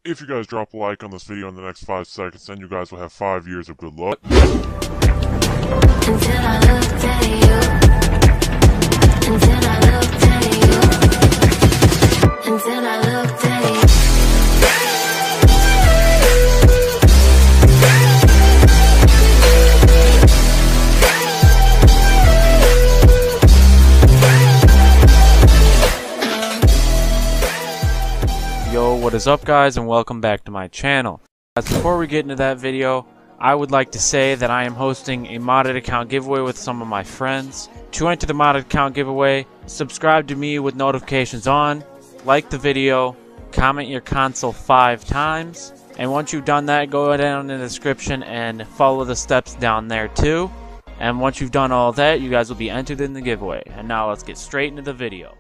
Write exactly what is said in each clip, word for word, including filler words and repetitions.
If you guys drop a like on this video in the next five seconds, then you guys will have five years of good luck. Until I looked at you. Until I looked at you. Until I looked at you. Yo, what is up guys, and welcome back to my channel. As before we get into that video, I would like to say that I am hosting a modded account giveaway with some of my friends. To enter the modded account giveaway, subscribe to me with notifications on, like the video, comment your console five times, and once you've done that, go down in the description and follow the steps down there too. And once you've done all that, you guys will be entered in the giveaway. And now let's get straight into the video.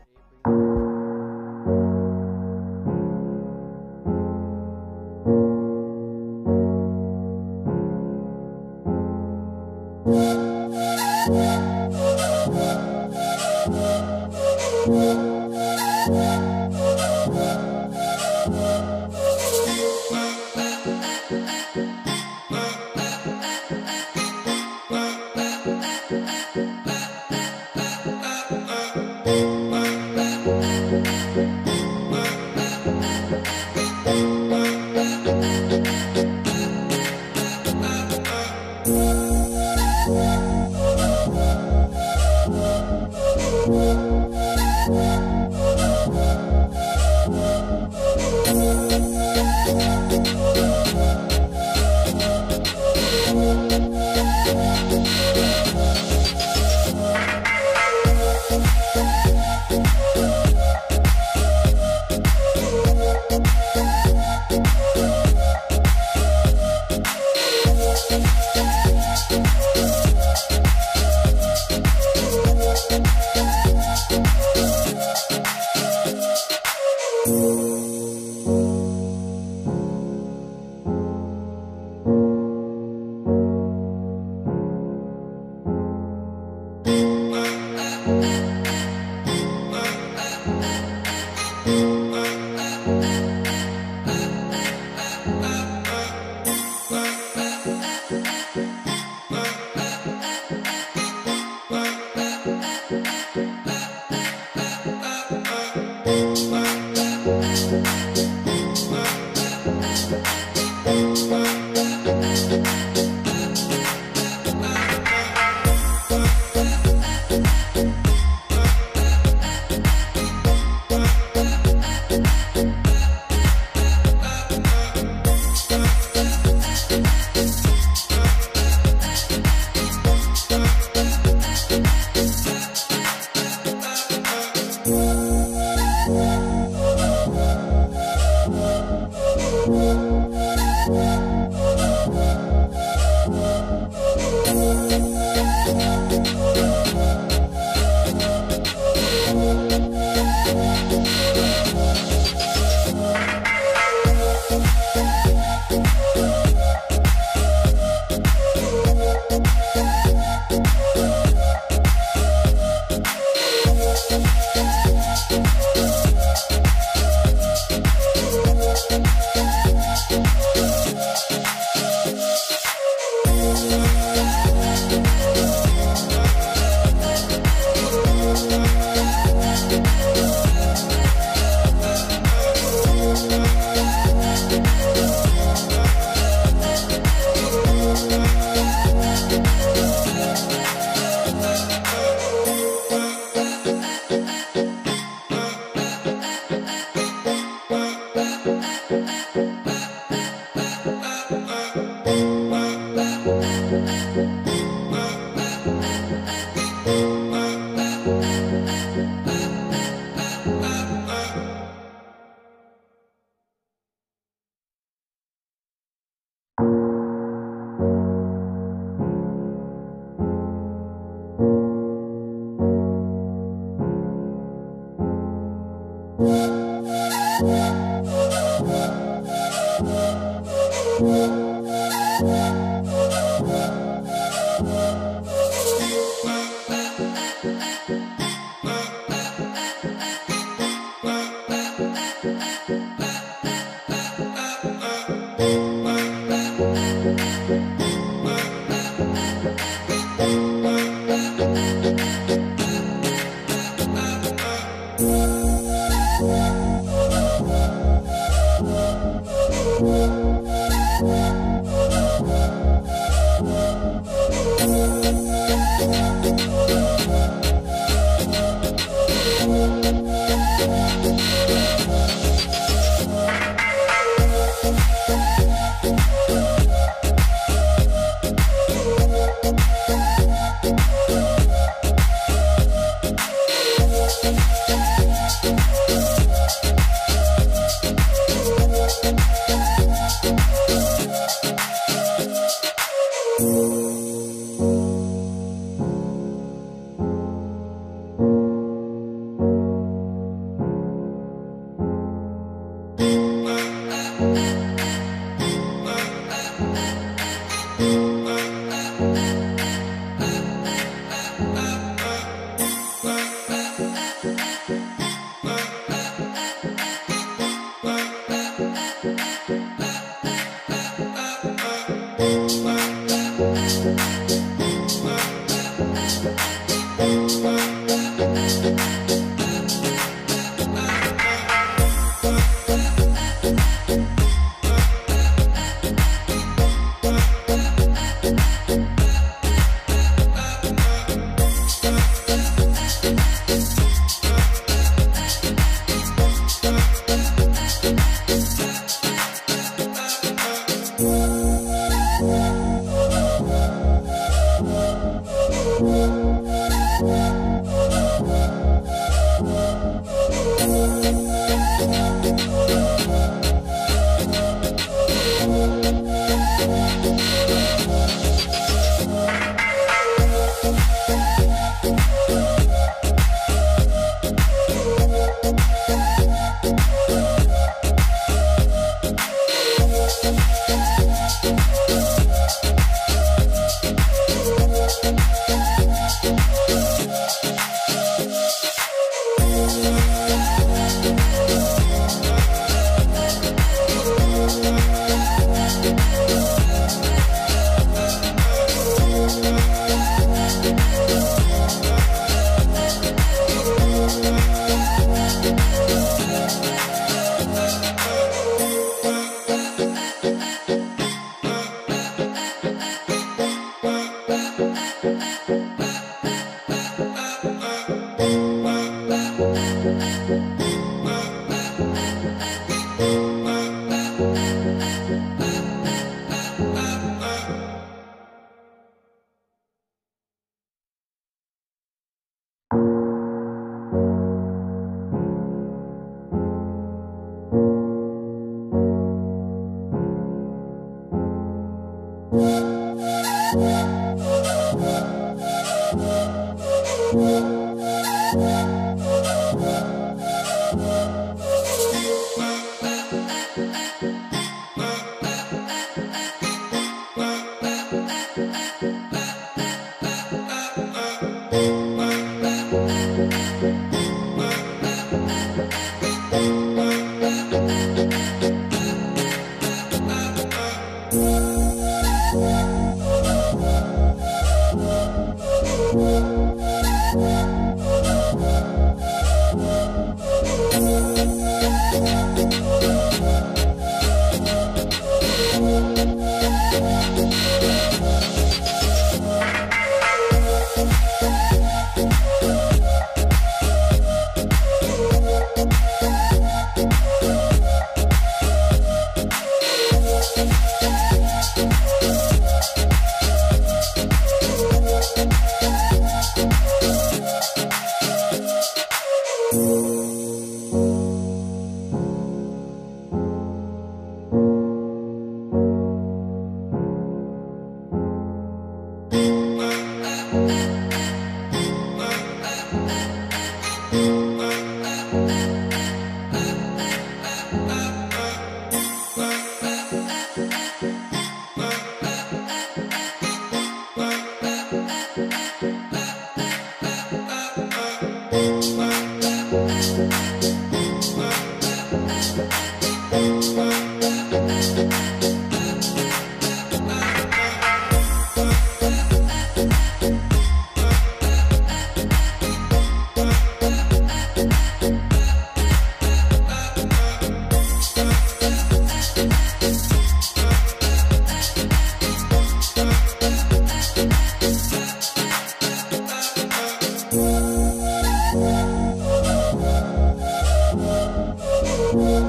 Thank you.